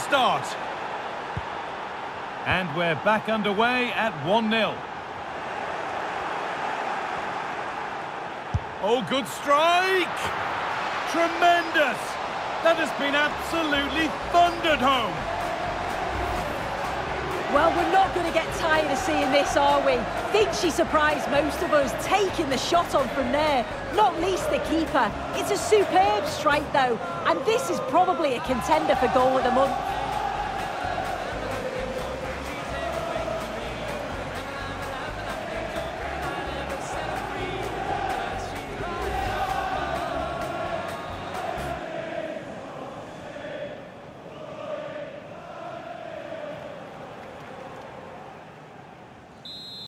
start. And we're back underway at 1-0. Oh, good strike! Tremendous! That has been absolutely thundered home. Well, we're not going to get tired of seeing this, are we? Think she surprised most of us, taking the shot on from there. Not least the keeper. It's a superb strike, though, and this is probably a contender for goal of the month.